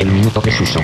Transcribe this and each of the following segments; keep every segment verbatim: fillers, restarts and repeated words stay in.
El minuto de Suso.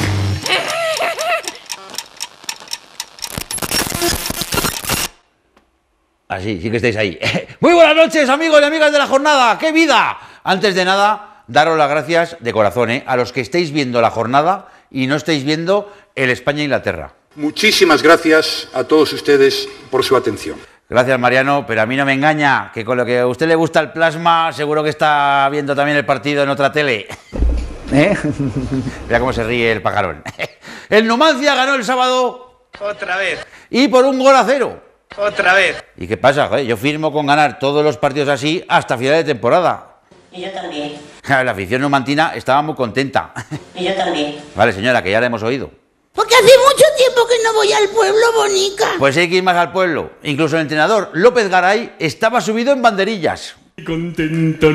Así, sí que estáis ahí. Muy buenas noches, amigos y amigas de la jornada. ¡Qué vida! Antes de nada, daros las gracias de corazón, ¿eh? A los que estáis viendo la jornada y no estáis viendo el España-Inglaterra. Muchísimas gracias a todos ustedes por su atención. Gracias, Mariano, pero a mí no me engaña, que con lo que a usted le gusta el plasma, seguro que está viendo también el partido en otra tele. ¿Eh? Mira cómo se ríe el pajarón. El Numancia ganó el sábado. Otra vez. Y por un gol a cero. Otra vez. ¿Y qué pasa? Joder, yo firmo con ganar todos los partidos así hasta final de temporada. Y yo también. La afición numantina estaba muy contenta. Y yo también. Vale, señora, que ya la hemos oído. Porque hace mucho tiempo que no voy al pueblo, bonica. Pues hay que ir más al pueblo. Incluso el entrenador López Garay estaba subido en banderillas. Contento.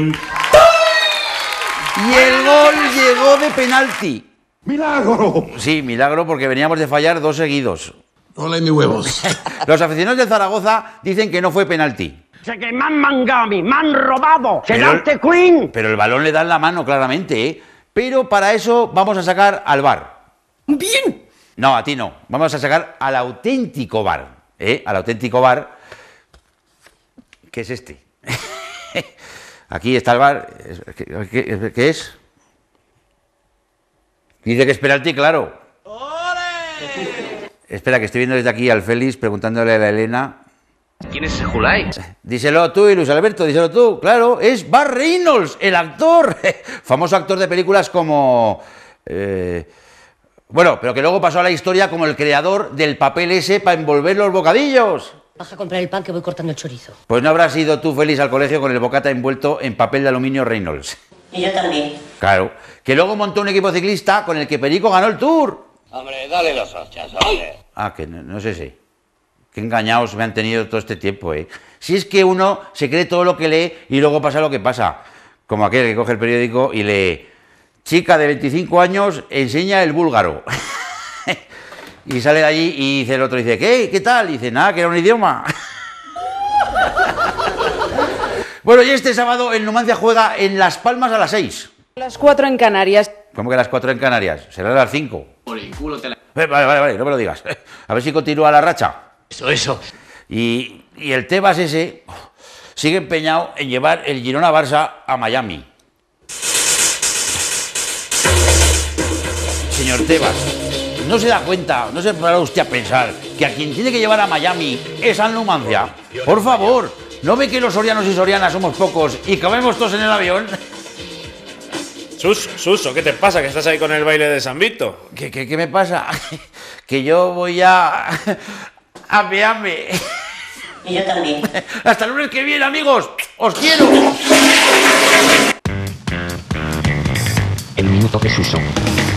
Y el gol llegó de penalti. ¡Milagro! Sí, milagro, porque veníamos de fallar dos seguidos. Hola, mis huevos. Los aficionados de Zaragoza dicen que no fue penalti. Sé que me han mangado a mí, me han robado. Pero- ¡Quedarte Queen! Pero el balón le da en la mano, claramente, ¿eh? Pero para eso vamos a sacar al V A R. Bien. No, a ti no. Vamos a sacar al auténtico V A R. ¿Eh? Al auténtico V A R. ¿Qué es este? Aquí está el V A R. ¿Qué, qué- qué es? Dice que es penalti, claro. Espera, que estoy viendo desde aquí al Félix preguntándole a la Elena. ¿Quién es ese Julay? Díselo tú y Luis Alberto, díselo tú. Claro, es Burt Reynolds, el actor. Famoso actor de películas como... eh, bueno, pero que luego pasó a la historia como el creador del papel ese para envolver los bocadillos. Baja a comprar el pan que voy cortando el chorizo. Pues no habrás ido tú, Félix, al colegio con el bocata envuelto en papel de aluminio Reynolds. Y yo también. Claro. Que luego montó un equipo ciclista con el que Perico ganó el Tour. Hombre, dale los hostias, hombre. Ah, que no, no sé si. Qué engañados me han tenido todo este tiempo, ¿eh? Si es que uno se cree todo lo que lee y luego pasa lo que pasa. Como aquel que coge el periódico y lee: chica de veinticinco años enseña el búlgaro. Y sale de allí y dice el otro, dice, ¿qué? ¿Qué tal? Y dice, nada, que era un idioma. Bueno, y este sábado el Numancia juega en Las Palmas a las seis. Las cuatro en Canarias. ¿Cómo que las cuatro en Canarias? Será a las cinco. Por el culo te la... Eh, Vale, vale, vale, no me lo digas. A ver si continúa la racha. Eso, eso. Y, y el Tebas ese oh, sigue empeñado en llevar el Girona Barça a Miami. Señor Tebas, ¿no se da cuenta, no se para usted a pensar que a quien tiene que llevar a Miami es al Numancia? Por favor, ¿no ve que los sorianos y sorianas somos pocos y cabemos todos en el avión? Suso, Suso, ¿qué te pasa? Que estás ahí con el baile de San Vito. ¿Qué, qué, qué me pasa? Que yo voy a... a Miami. Y yo también. Hasta el lunes que viene, amigos. ¡Os quiero! El minuto de Suso.